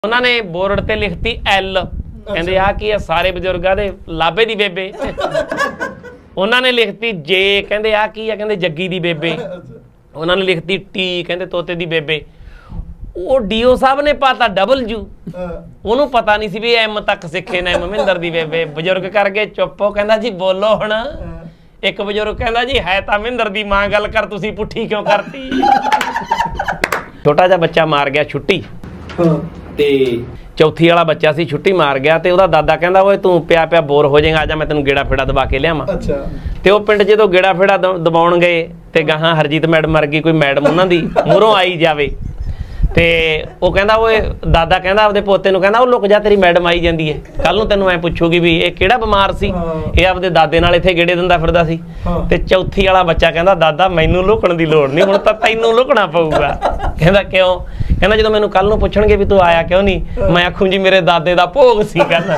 उन्होंने बोर्ड ते लिखती एल कहते आ की सारे बजुर्गों के लाभे दी बेबे। उन्होंने लिखती जे कहते आ की कहते जग्गी दी बेबे। उन्होंने लिखती टी कहते तोते दी बेबे। वो डीओ साहब ने पाता डबलयू, उन्होंने पता नहीं सी भी एम तक सिखे ने ममिंदर दी बेबे। बजुर्ग करके चुप हो कहता जी बोलो हुण। एक बजुर्ग कहता जी है तो मिंदर दी मां गल कर तुसी पुठी क्यों करती। छोटा जा बच्चा मार गया छुट्टी ते चौथी वाला बच्चा सी छुट्टी मार गया ते उहदा दादा कहंदा ओए तू पिया पिया बोर हो जाएगा आजा मैं तेनू गेड़ा फेड़ा दबा के लियावां। अच्छा ते ओह पिंड जो गेड़ा फेड़ा दबाउण गए ते गाहां हरजीत मैडम मर गई कोई मैडम उन्हां दी मूहरों आई जावे ते ओह कहंदा ओए दादा कहंदा आपदे पोते नू कहंदा ओह लुक जा तेरी मैडम आई जांदी है कल नू तैनू मैं पुछूगी भी ये किहड़ा बीमार सी ये आपदे दादे नाल इत्थे गेड़े दिंदा फिरदा सी। ते चौथी वाला बच्चा कहंदा दादा मैनू लुकण दी लोड़ नहीं हुण तां तैनू लुकना पऊगा। कहंदा क्यों कहना जो मैं कल पूछणगे भी तू आया क्यों नहीं मैं आखूँ जी मेरे दादे का भोग सी कहना।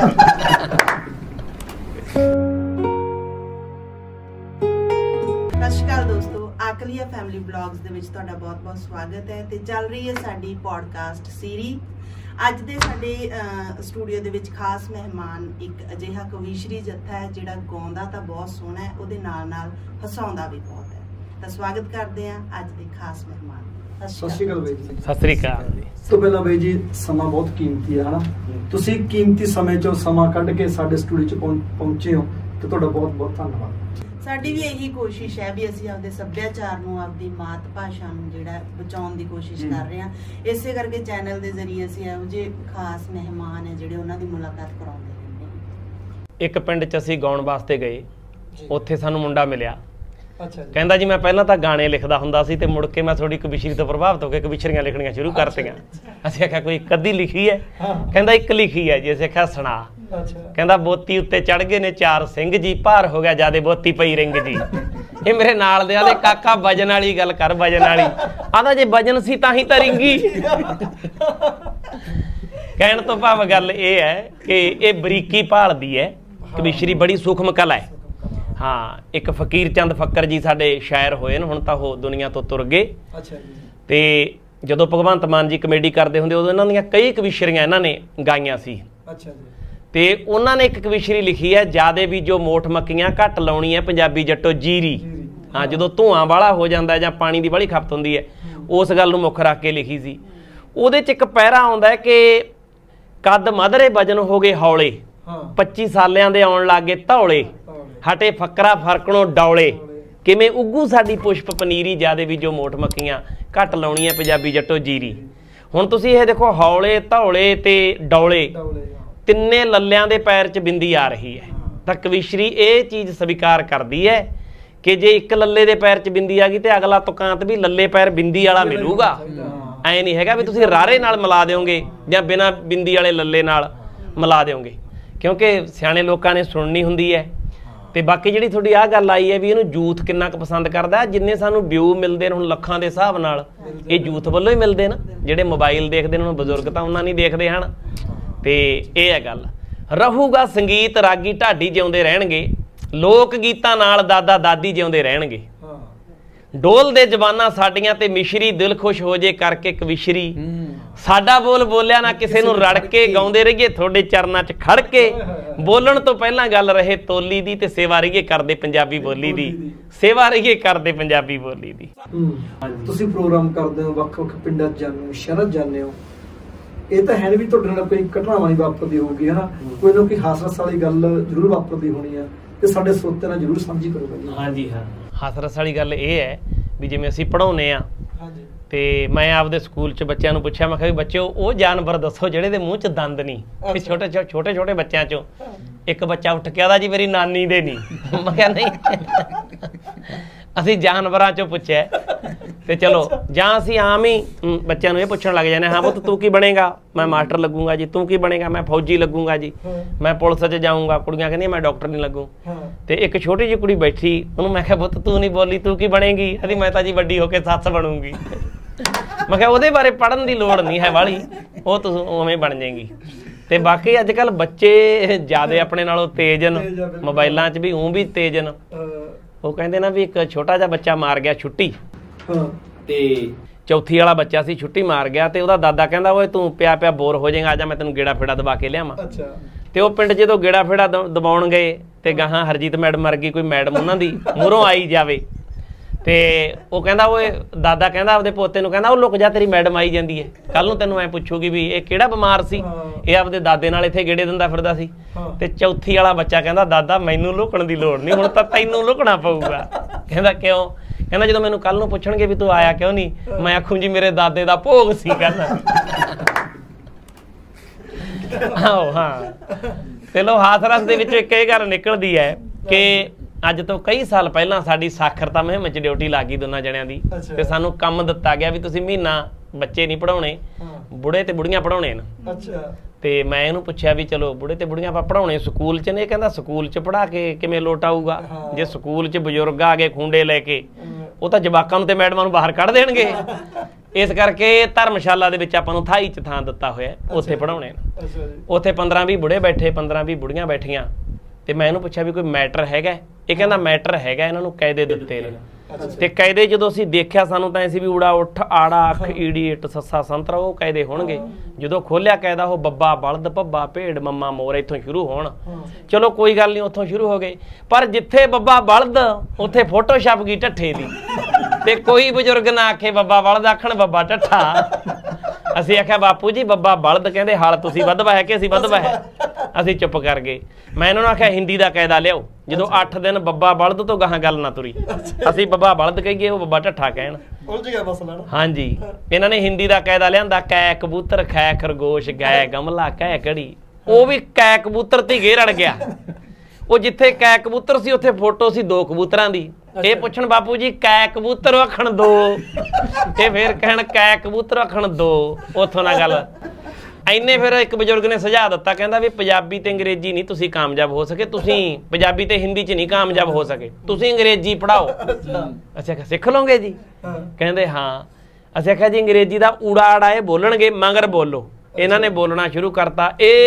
नमस्कार दोस्तों, आकलिया फैमिली ब्लॉग्स दे विच तुहाडा बहुत-बहुत स्वागत है। ते चल रही है साडी पॉडकास्ट सीरीज। अज दे साडे स्टूडियो दे विच खास मेहमान एक अजिहा कविशरी जत्था है जिहड़ा गाउंदा तां बहुत सोहना है उहदे नाल-नाल हसाउंदा भी बहुत है। तां स्वागत करदे हां अज दे खास मेहमान। सत श्री अकाल बाई जी। सत श्री अकाल जी। तो पहला बाई जी समा बहुत कीमती है ना, तुसी कीमती समय चो समा कढ के साडे स्टूडियो च पहुंचे हो तो तुहाडा बहुत-बहुत धन्नवाद। साडी भी यही कोशिश है भी ਅਸੀਂ ਆਪਦੇ ਸੱਭਿਆਚਾਰ ਨੂੰ ਆਪਦੀ ਮਾਤ ਭਾਸ਼ਾ ਨੂੰ ਜਿਹੜਾ ਬਚਾਉਣ ਦੀ ਕੋਸ਼ਿਸ਼ ਕਰ ਰਹੇ ਹਾਂ। ਇਸੇ ਕਰਕੇ ਚੈਨਲ ਦੇ ਜ਼ਰੀਏ ਅਸੀਂ ਇਹੋ ਜਿਹੇ ਖਾਸ ਮਹਿਮਾਨ ਹੈ ਜਿਹੜੇ ਉਹਨਾਂ ਦੀ ਮੁਲਾਕਾਤ ਕਰਾਉਂਦੇ ਰਹਿੰਦੇ ਹਾਂ। ਇੱਕ ਪਿੰਡ 'ਚ ਅਸੀਂ ਗਾਉਣ ਵਾਸਤੇ ਗਏ, ਉੱਥੇ ਸਾਨੂੰ ਮੁੰਡਾ ਮਿਲਿਆ। अच्छा जी। ਕਹਿੰਦਾ ਜੀ ਮੈਂ ਪਹਿਲਾਂ ਤਾਂ ਗਾਣੇ ਲਿਖਦਾ ਹੁੰਦਾ ਸੀ ਤੇ ਮੁੜ ਕੇ ਮੈਂ ਥੋੜੀ ਕਵਿਸ਼ਰੀ ਤੋਂ ਪ੍ਰਭਾਵਿਤ ਹੋ ਕੇ ਕਵਿਸ਼ਰੀਆਂ ਲਿਖਣੀਆਂ ਸ਼ੁਰੂ ਕਰਤੀਆਂ। ਅਸੀਂ ਆਖਿਆ ਕੋਈ ਇੱਕ ਅੱਧੀ ਲਿਖੀ ਹੈ? ਕਹਿੰਦਾ ਇੱਕ ਲਿਖੀ ਹੈ ਜੀ। ਅਸੀਂ ਆਖਿਆ ਸੁਣਾ। ਕਹਿੰਦਾ ਬੋਤੀ ਉੱਤੇ ਚੜ ਗਏ ਨੇ ਚਾਰ ਸਿੰਘ ਜੀ ਭਾਰ ਹੋ ਗਿਆ ਜਿਆਦੇ ਬੋਤੀ ਪਈ ਰਿੰਗ ਜੀ। ਇਹ ਮੇਰੇ ਨਾਲ ਦੇ ਆਦੇ ਕਾਕਾ ਵਜਨ ਵਾਲੀ ਗੱਲ ਕਰ ਵਜਨ ਵਾਲੀ। ਆਂਦਾ ਜੇ ਵਜਨ ਸੀ ਤਾਂ ਹੀ ਤਾਂ ਰਿੰਗੀ। ਕਹਿਣ ਤੋਂ ਭਾਵ ਗੱਲ ਇਹ ਹੈ ਕਿ ਇਹ ਬਰੀਕੀ ਭਾਲਦੀ ਹੈ। ਕਵਿਸ਼ਰੀ ਬੜੀ ਸੂਖਮ ਕਲਾ ਹੈ। हाँ एक फकीर चंद फक्कर जी साडे शायर होए न हुण तां ओह दुनिया तो तुर गए। अच्छा जी। ते जदों भगवंत मान जी कमेडी करदे हुंदे उदों इन्हां दीयां कई कविशरियां इन्हां ने गाईआं सी। अच्छा जी। ते उन्हां ने एक कविशरी लिखी है जादे भी जो मोठ मक्कियां घट लाउणी है पंजाबी जट्टो जीरी। हाँ जदों धुआं वाला हो जांदा जां पानी दी बड़ी खपत हुंदी है उस गल नूं मुख रख के लिखी सी। उहदे च एक पैरा आउंदा है कि कद मधरे वजन हो गए हौले 25 सालियां दे आउण लग गए धौले हटे फकरा फरकणों डौले किवें उग्गू साडी पुष्प पनीरी जादे भी जो मोठ मक्कियां घट लाउणी है पंजाबी जट्टो जीरी। हुण तुसीं इह देखो हौले धौले ते डौले तिन्ने लल्लियां दे पैर च बिंदी आ रही है तां कविशरी ये चीज़ स्वीकार करदी है कि जे एक लल्ले दे पैर च बिंदी आ गई तो अगला तुकांत भी लल्ले पैर बिंदी वाला मिलूगा। ऐ नहीं हैगा भी तुसीं रारे नाल मिला देओगे जां बिना बिंदी वाले लल्ले नाल मिला देओगे क्योंकि सियाणे लोकां ने सुणनी हुंदी है। ਤੇ ਬਾਕੀ ਜਿਹੜੀ ਤੁਹਾਡੀ ਆਹ ਗੱਲ ਆਈ ਹੈ ਵੀ ਇਹਨੂੰ ਯੂਥ ਕਿੰਨਾ ਕੁ ਪਸੰਦ ਕਰਦਾ ਜਿੰਨੇ ਸਾਨੂੰ ਵਿਊ ਮਿਲਦੇ ਨੇ ਹੁਣ ਲੱਖਾਂ ਦੇ ਹਿਸਾਬ ਨਾਲ ਇਹ ਯੂਥ ਵੱਲੋਂ ਹੀ ਮਿਲਦੇ ਨਾ। ਜਿਹੜੇ ਮੋਬਾਈਲ ਦੇਖਦੇ ਨੇ ਹੁਣ ਬਜ਼ੁਰਗ ਤਾਂ ਉਹਨਾਂ ਨਹੀਂ ਦੇਖਦੇ ਹਨ। ਤੇ ਇਹ ਹੈ ਗੱਲ। ਰਹੂਗਾ ਸੰਗੀਤ ਰਾਗੀ ਢਾਡੀ ਜਿਉਂਦੇ ਰਹਿਣਗੇ ਲੋਕ ਗੀਤਾਂ ਨਾਲ ਦਾਦਾ ਦਾਦੀ ਜਿਉਂਦੇ ਰਹਿਣਗੇ। ਡੋਲ ਦੇ ਜ਼ਬਾਨਾਂ ਸਾਡੀਆਂ ਤੇ ਮਿਸ਼ਰੀ ਦਿਲ ਖੁਸ਼ ਹੋ ਜੇ ਕਰਕੇ ਕਵਿਸ਼ਰੀ ਸਾਡਾ ਬੋਲ ਬੋਲਿਆ ਨਾ ਕਿਸੇ ਨੂੰ ਰੜ ਕੇ ਗਾਉਂਦੇ ਰਹੀਏ ਤੁਹਾਡੇ ਚਰਨਾਂ 'ਚ ਖੜ ਕੇ ਬੋਲਣ ਤੋਂ ਪਹਿਲਾਂ ਗੱਲ ਰਹੇ ਤੋਲੀ ਦੀ ਤੇ ਸੇਵਾ ਰਹੀਏ ਕਰਦੇ ਪੰਜਾਬੀ ਬੋਲੀ ਦੀ ਸੇਵਾ ਰਹੀਏ ਕਰਦੇ ਪੰਜਾਬੀ ਬੋਲੀ ਦੀ। ਤੁਸੀਂ ਪ੍ਰੋਗਰਾਮ ਕਰਦੇ ਹੋ ਵੱਖ-ਵੱਖ ਪਿੰਡਾਂ 'ਚ ਜਾਂਦੇ ਹੋ ਸ਼ਹਿਰਾਂ 'ਚ ਜਾਂਦੇ ਹੋ ਇਹ ਤਾਂ ਹੈ ਨਹੀਂ ਵੀ ਤੁਹਾਡੇ ਨਾਲ ਕੋਈ ਘਟਨਾਵਾਂ ਹੀ ਵਾਪਰਦੀ ਹੋਊਗੀ ਹੈ ਨਾ ਕੋਈ ਨਾ ਕੋਈ ਹਾਸ-ਰਸ ਵਾਲੀ ਗੱਲ ਜ਼ਰੂਰ ਵਾਪਰਦੀ ਹੋਣੀ ਆ ਤੇ ਸਾਡੇ ਸਰੋਤਿਆਂ ਨਾਲ ਜ਼ਰੂਰ ਸਾਂਝੀ ਕਰੋ। ਹਾਂਜੀ ਹਾਂ ਹਾਸ-ਰਸ ਵਾਲੀ ਗੱਲ ਇਹ ਹੈ ਵੀ ਜਿਵੇਂ ਅਸੀਂ ਪੜ੍ਹਾਉਂਦੇ ਹਾਂ ਤੇ ਮੈਂ ਆਪਦੇ ਸਕੂਲ 'ਚ ਬੱਚਿਆਂ ਨੂੰ ਪੁੱਛਿਆ ਮੈਂ ਕਿਹਾ ਵੀ ਬੱਚਿਓ ਉਹ ਜਾਨਵਰ ਦੱਸੋ ਜਿਹੜੇ ਦੇ ਮੂੰਹ 'ਚ ਦੰਦ ਨਹੀਂ। ਛੋਟੇ ਛੋਟੇ ਬੱਚਿਆਂ 'ਚੋਂ ਇੱਕ ਬੱਚਾ ਉੱਠ ਕੇ ਆਦਾ ਜੀ ਮੇਰੀ ਨਾਨੀ ਦੇ ਨਹੀਂ। ਮੈਂ ਕਿਹਾ ਨਹੀਂ ਅਸੀਂ ਜਾਨਵਰਾਂ 'ਚੋਂ ਪੁੱਛਿਆ ਤੇ ਚਲੋ ਜਾਂ ਅਸੀਂ ਆਮ ਹੀ ਬੱਚਿਆਂ ਨੂੰ ਇਹ ਪੁੱਛਣ ਲੱਗ ਜਾਂਦੇ ਹਾਂ ਪੁੱਤ ਤੂੰ ਕੀ ਬਣੇਗਾ ਮੈਂ ਮਾਸਟਰ ਲੱਗੂਗਾ ਜੀ ਤੂੰ ਕੀ ਬਣੇਗਾ ਮੈਂ ਫੌਜੀ ਲੱਗੂਗਾ ਜੀ ਮੈਂ ਪੁਲਿਸ 'ਚ ਜਾਊਂਗਾ। ਕੁੜੀਆਂ ਕਹਿੰਦੀਆਂ ਮੈਂ ਡਾਕਟਰ ਨਹੀਂ ਲੱਗੂ। ਤੇ ਇੱਕ ਛੋਟੀ ਜਿਹੀ ਕੁੜੀ ਬੈਠੀ ਉਹਨੂੰ ਮੈਂ ਕਿਹਾ ਪੁੱਤ ਤੂੰ ਨਹੀਂ ਬੋਲੀ ਤੂੰ ਕੀ ਬਣੇਗੀ ਕਹਿੰਦੀ ਮੈਂ ਤਾਂ ਜੀ ਵੱਡੀ ਹੋ ਕੇ ਸੱਸ ਬਣੂੰਗੀ। ਮੈਂ ਕਿਹਾ ਉਹਦੇ ਬਾਰੇ ਪੜ੍ਹਨ ਦੀ ਲੋੜ ਨਹੀਂ ਹੈ ਵਾਲੀ ਉਹ ਤੂੰ ਉਵੇਂ ਬਣ ਜਾਏਗੀ। ਤੇ ਬਾਕੀ ਅੱਜ ਕੱਲ੍ਹ ਬੱਚੇ ਜ਼ਿਆਦਾ ਆਪਣੇ ਨਾਲੋਂ ਤੇਜ਼ ਨੇ ਮੋਬਾਈਲਾਂ 'ਚ ਵੀ ਊਂ ਵੀ ਤੇਜ਼ ਨੇ। ਉਹ ਕਹਿੰਦੇ ਨਾ ਵੀ ਇੱਕ ਛੋਟਾ ਜਿਹਾ ਬੱਚਾ ਮਾਰ ਗਿਆ ਛੁੱਟੀ ਤੇ ਚੌਥੀ ਵਾਲਾ ਬੱਚਾ ਸੀ, ਛੁੱਟੀ ਮਾਰ ਗਿਆ ਤੇ ਉਹਦਾ ਦਾਦਾ ਕਹਿੰਦਾ ਓਏ ਤੂੰ ਪਿਆ ਪਿਆ ਬੋਰ ਹੋ ਜਾਏਗਾ, ਆ ਜਾ ਮੈਂ ਤੈਨੂੰ ਗੇੜਾ ਫੇੜਾ ਦਬਾ ਕੇ ਲਿਆਵਾਂ। ਤੇ ਉਹ ਪਿੰਡ ਜਦੋਂ ਗੇੜਾ ਫੇੜਾ ਦਬਾਉਣ ਗਏ ਤੇ ਗਾਹਾਂ ਹਰਜੀਤ ਮੈਡਮ ਮਰ ਗਈ, ਕੋਈ ਮੈਡਮ ਉਹਨਾਂ ਦੀ ਮੂਹਰੋਂ ਆਈ ਜਾਵੇ ਤੇ ਉਹ ਕਹਿੰਦਾ ਓਏ ਦਾਦਾ ਕਹਿੰਦਾ ਆਪਦੇ ਪੋਤੇ ਨੂੰ ਕਹਿੰਦਾ ਉਹ ਲੁਕ ਜਾ ਤੇਰੀ ਮੈਡਮ ਆਈ ਜਾਂਦੀ ਹੈ, ਕੱਲ ਨੂੰ ਤੈਨੂੰ ਐ ਪੁੱਛੂਗੀ ਵੀ ਇਹ ਕਿਹੜਾ ਬਿਮਾਰ ਸੀ, ਇਹ ਆਪਦੇ ਦਾਦੇ ਨਾਲ ਇੱਥੇ ਗੇੜੇ ਦਿੰਦਾ ਫਿਰਦਾ ਸੀ। ਤੇ ਚੌਥੀ ਵਾਲਾ ਬੱਚਾ ਕਹਿੰਦਾ ਦਾਦਾ ਮੈਨੂੰ ਲੁਕਣ ਦੀ ਲੋੜ ਨਹੀਂ, ਹੁਣ ਤਾਂ ਤੈਨੂੰ ਲੁਕਣਾ ਪਊਗਾ। ਕਹਿੰਦਾ ਕਿਉਂ? ਕਹਿੰਦਾ ਜਦੋਂ ਮੈਨੂੰ ਕੱਲ ਨੂੰ ਪੁੱਛਣਗੇ ਵੀ ਤੂੰ ਆਇਆ ਕਿਉਂ ਨਹੀਂ, ਮੈਂ ਆਖੂ ਜੀ ਮੇਰੇ ਦਾਦੇ ਦਾ ਭੋਗ ਸੀ ਕੱਲ। ਆਹੋ ਹਾਂ। ਤੇ ਲੋ ਹਾਥਰਸ ਦੇ ਵਿੱਚੋਂ ਇੱਕ ਇਹ ਗੱਲ ਨਿਕਲਦੀ ਹੈ ਕਿ ਅੱਜ ਤੋਂ ਕਈ ਸਾਲ ਪਹਿਲਾਂ ਸਾਡੀ ਸਾਖਰਤਾ ਮੁਹਿੰਮ 'ਚ ਡਿਊਟੀ ਲੱਗ ਗਈ ਦੋਨਾਂ ਜਣਿਆਂ ਦੀ, ਤੇ ਸਾਨੂੰ ਕੰਮ ਦਿੱਤਾ ਗਿਆ ਵੀ ਤੁਸੀਂ ਮਹੀਨਾ ਬੱਚੇ ਨਹੀਂ ਪੜਾਉਣੇ, ਬੁੜੇ ਤੇ ਬੁੜੀਆਂ ਪੜਾਉਣੇ ਨੇ। ਤੇ ਮੈਂ ਇਹਨੂੰ ਪੁੱਛਿਆ ਵੀ ਚਲੋ ਬੁੜੇ ਤੇ ਬੁੜੀਆਂ ਆਪਾਂ ਪੜਾਉਣੇ ਸਕੂਲ 'ਚ ਨੇ, ਕਹਿੰਦਾ ਸਕੂਲ 'ਚ ਪੜ੍ਹਾ ਕੇ ਕਿਵੇਂ ਲੋਟ ਆਊਗਾ, ਜੇ ਸਕੂਲ 'ਚ ਬਜ਼ੁਰਗ ਆ ਗਏ ਖੁੰਡੇ ਲੈ ਕੇ ਉਹ ਤਾਂ ਜਵਾਕਾਂ ਨੂੰ ਤੇ ਮੈਡਮਾਂ ਨੂੰ ਬਾਹਰ ਕੱਢ ਦੇਣਗੇ। ਇਸ ਕਰਕੇ ਧਰਮਸ਼ਾਲਾ ਦੇ ਵਿੱਚ ਆਪਾਂ ਨੂੰ ਥਾਈ 'ਚ ਥਾਂ ਦਿੱਤਾ ਹੋਇਆ, ਉੱਥੇ ਪੜਾਉਣੇ ਨੇ। ਉੱਥੇ 15-20 ਬੁੜੇ ਬੈਠੇ, 15-20 ਬੁੜੀਆਂ ਬੈਠੀਆਂ। ਤੇ ਮੈਂ ਇਹਨੂੰ ਪੁੱਛਿਆ ਵੀ ਕੋਈ ਮੈਟਰ ਹੈਗਾ? ਇਹ ਕਹਿੰਦਾ ਮੈਟਰ ਹੈਗਾ, ਇਹਨਾਂ ਨੂੰ ਕਾਇਦੇ ਦਿੱਤੇ ਨੇ। ਤੇ ਕਾਇਦੇ ਜਦੋਂ ਅਸੀਂ ਦੇਖਿਆ ਸਾਨੂੰ ਤਾਂ ਐਸੀ ਵੀ ਊੜਾ ਉੱਠ ਆੜਾ ਅੱਖ ਈੜੀ ਇੱਟ ਸੱਸਾ ਸੰਤਰਾ ਉਹ ਕਾਇਦੇ ਹੋਣਗੇ। ਜਦੋਂ ਖੋਲਿਆ ਕਾਇਦਾ ਉਹ ਬੱਬਾ ਬਲਦ ਭੱਬਾ ਭੇਡ ਮੰਮਾ ਮੋਰ ਇੱਥੋਂ ਸ਼ੁਰੂ ਹੋਣ। ਚਲੋ ਕੋਈ ਗੱਲ ਨਹੀਂ, ਉੱਥੋਂ ਸ਼ੁਰੂ ਹੋ ਗਏ। ਪਰ ਜਿੱਥੇ ਬੱਬਾ ਬਲਦ ਉੱਥੇ ਫੋਟੋ ਛਪ ਗਈ ਢੱਠੇ ਦੀ, ਤੇ ਕੋਈ ਬਜ਼ੁਰਗ ਨਾ ਆਖੇ ਬੱਬਾ ਬਲਦ, ਆਖਣ ਬੱਬਾ ਢੱਠਾ। ਅਸੀਂ ਆਖਿਆ ਬਾਪੂ ਜੀ ਬੱਬਾ ਬਲਦ ਕਹਿੰਦੇ ਹਲ ਤੁਸੀਂ ਵੱਧਵਾ ਹੈ ਕਿ ਅਸੀਂ ਵੱਧਵਾ ਹੈ? ਅਸੀਂ ਚੁੱਪ ਕਰ ਗਏ। ਮੈਂ ਇਹਨਾਂ ਨੂੰ ਆਖਿਆ ਹਿੰਦੀ ਦਾ ਕਾਇਦਾ ਲਿਆਓ, ਜਦੋਂ 8 ਦਿਨ ਬੱਬਾ ਬਲਦ ਤੋਂ ਗਾਹਾਂ ਗੱਲ ਨਾ ਤੁਰੀ, ਅਸੀਂ ਬੱਬਾ ਬਲਦ ਕਹੀਏ ਉਹ ਬੱਬਾ ਢੱਠਾ ਕਹਿਣ। ਹਾਂਜੀ, ਇਹਨਾਂ ਨੇ ਹਿੰਦੀ ਦਾ ਕਾਇਦਾ ਲਿਆਂਦਾ, ਕੈ ਕਬੂਤਰ ਖੈ ਖਰਗੋਸ਼ ਗੈ ਗਮਲਾ ਕਹਿ ਕੜੀ। ਉਹ ਵੀ ਕੈ ਕਬੂਤਰ ਤੇ ਘੇਰ ਅੜ ਗਿਆ। ਉਹ ਜਿੱਥੇ ਕੈ ਕਬੂਤਰ ਸੀ ਉੱਥੇ ਫੋਟੋ ਸੀ 2 ਕਬੂਤਰਾਂ ਦੀ। ਇਹ ਪੁੱਛਣ ਬਾਪੂ ਜੀ ਕੈ ਕਬੂਤਰ ਆਖਣ 2, ਇਹ ਫੇਰ ਕਹਿਣ ਕੈ ਕਬੂਤਰ ਆਖਣ 2। ਉੱਥੋਂ ਨਾ ਗੱਲ ਇੰਨੇ ਫਿਰ ਇੱਕ ਬਜ਼ੁਰਗ ਨੇ ਸੁਝਾਅ ਦਿੱਤਾ, ਕਹਿੰਦਾ ਵੀ ਪੰਜਾਬੀ ਤੇ ਅੰਗਰੇਜ਼ੀ ਨਹੀਂ ਤੁਸੀਂ ਕਾਮਯਾਬ ਹੋ ਸਕੇ, ਤੁਸੀਂ ਪੰਜਾਬੀ ਤੇ ਹਿੰਦੀ 'ਚ ਨਹੀਂ ਕਾਮਯਾਬ ਹੋ ਸਕੇ, ਤੁਸੀਂ ਅੰਗਰੇਜ਼ੀ ਪੜ੍ਹਾਓ। ਅੱਛਾ ਸਿੱਖ ਲਓਗੇ ਜੀ? ਕਹਿੰਦੇ ਹਾਂ। ਅਸੀਂ ਆਖਿਆ ਜੀ ਅੰਗਰੇਜ਼ੀ ਦਾ ਊੜਾ ਆੜਾ ਇਹ ਬੋਲਣਗੇ, ਮਗਰ ਬੋਲੋ। ਇਹਨਾਂ ਨੇ ਬੋਲਣਾ ਸ਼ੁਰੂ ਕਰਤਾ,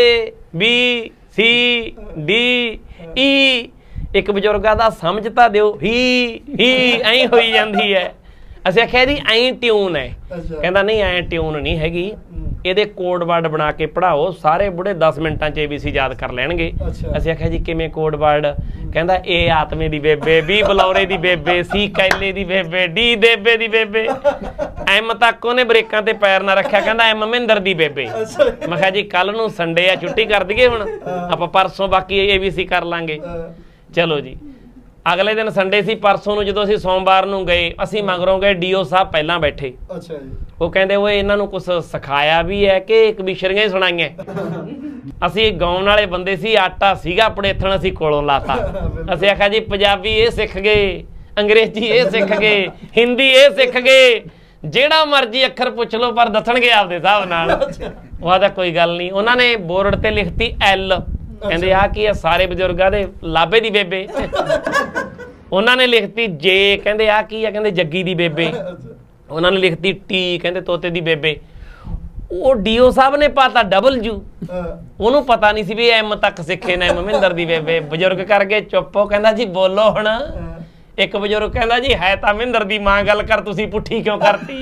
ABCDE। ਇੱਕ ਬਜ਼ੁਰਗਾ ਦਾ ਸਮਝ ਤਾਂ ਦਿਓ, ਹੀ ਐਂ ਹੋਈ ਜਾਂਦੀ ਹੈ। ਅਸੀਂ ਆਖਿਆ ਜੀ ਐਂ ਟਿਊਨ ਹੈ। ਕਹਿੰਦਾ ਨਹੀਂ ਐਂ ਟਿਊਨ ਨਹੀਂ ਹੈਗੀ, ਇਹਦੇ ਕੋਡ ਵਰਡ ਬਣਾ ਕੇ ਪੜ੍ਹਾਓ, ਸਾਰੇ ਬੁੜੇ 10 ਮਿੰਟਾਂ 'ਚ ABC ਯਾਦ ਕਰ ਲੈਣਗੇ। ਅਸੀਂ ਆਖਿਆ ਜੀ ਕਿਵੇਂ ਕੋਡ ਵਰਡ? ਕਹਿੰਦਾ A ਆਤਮੇ ਦੀ ਬੇਬੇ, B ਬਲੌਰੇ ਦੀ ਬੇਬੇ, C ਕੈਲੇ ਦੀ ਬੇਬੇ, D ਦੇਬੇ ਦੀ ਬੇਬੇ, M ਤੱਕ ਉਹਨੇ ਬ੍ਰੇਕਾਂ ਤੇ ਪੈਰ ਨਾ ਰੱਖਿਆ, ਕਹਿੰਦਾ M ਮਹਿੰਦਰ ਦੀ ਬੇਬੇ। ਮੈਂ ਕਿਹਾ ਜੀ ਕੱਲ ਨੂੰ ਸੰਡੇ ਆ, ਛੁੱਟੀ ਕਰ ਦਈਏ, ਹੁਣ ਆਪਾਂ ਪਰਸੋਂ ਬਾਕੀ ABC ਕਰ ਲਾਂਗੇ। ਚਲੋ ਜੀ ਅਗਲੇ ਦਿਨ ਸੰਡੇ ਸੀ, ਪਰਸੋਂ ਨੂੰ ਜਦੋਂ ਅਸੀਂ ਸੋਮਵਾਰ ਨੂੰ ਗਏ, ਅਸੀਂ ਮਗਰੋਂ ਗਏ, DO ਸਾਹਿਬ ਪਹਿਲਾਂ ਬੈਠੇ। ਉਹ ਕਹਿੰਦੇ ਓਏ ਇਹਨਾਂ ਨੂੰ ਕੁਛ ਸਿਖਾਇਆ ਵੀ ਹੈ ਕਿ ਕਬੀਸ਼ਰੀਆਂ ਹੀ ਸੁਣਾਈਆਂ? ਅਸੀਂ ਗਾਉਣ ਵਾਲੇ ਬੰਦੇ ਸੀ, ਆਟਾ ਸੀਗਾ ਪੜੇਥਣ ਅਸੀਂ ਕੋਲੋਂ ਲਾਤਾ। ਅਸੀਂ ਆਖਿਆ ਜੀ ਪੰਜਾਬੀ ਇਹ ਸਿੱਖ ਗਏ, ਅੰਗਰੇਜ਼ੀ ਇਹ ਸਿੱਖ ਗਏ, ਹਿੰਦੀ ਇਹ ਸਿੱਖ ਗਏ, ਜਿਹੜਾ ਮਰਜੀ ਅੱਖਰ ਪੁੱਛ ਲਓ ਪਰ ਦੱਸਣਗੇ ਆਪਦੇ ਹਿਸਾਬ ਨਾਲ। ਉਹ ਆਦਾ ਕੋਈ ਗੱਲ ਨਹੀਂ। ਉਹਨਾਂ ਨੇ ਬੋਰਡ ਤੇ ਲਿਖਤੀ L, ਕਹਿੰਦੇ ਆ ਕੀ ਆ? ਸਾਰੇ ਬਜ਼ੁਰਗਾਂ ਦੇ ਲਾਭੇ ਦੀ ਬੇਬੇ। ਉਹਨਾਂ ਨੇ ਲਿਖਤੀ J, ਕਹਿੰਦੇ ਆ ਕੀ ਆ? ਕਹਿੰਦੇ ਜੱਗੀ ਦੀ ਬੇਬੇ। ਉਹਨਾਂ ਨੇ ਲਿਖਤੀ T, ਕਹਿੰਦੇ ਤੋਤੇ ਦੀ ਬੇਬੇ। ਉਹ DO ਸਾਹਿਬ ਨੇ ਪਾਤਾ W, ਉਹਨੂੰ ਪਤਾ ਨਹੀਂ ਸੀ ਵੀ M ਤੱਕ ਸਿੱਖੇ ਨੇ, ਮਹਿੰਦਰ ਦੀ ਬੇਬੇ। ਬਜ਼ੁਰਗ ਕਰ ਗਏ ਚੁੱਪ। ਉਹ ਕਹਿੰਦਾ ਜੀ ਬੋਲੋ ਹੁਣ। ਇੱਕ ਬਜ਼ੁਰਗ ਕਹਿੰਦਾ ਜੀ ਹੈ ਤਾਂ ਮਹਿੰਦਰ ਦੀ ਮਾਂ, ਗੱਲ ਕਰ ਤੁਸੀਂ ਪੁੱਠੀ ਕਿਉਂ ਕਰਤੀ?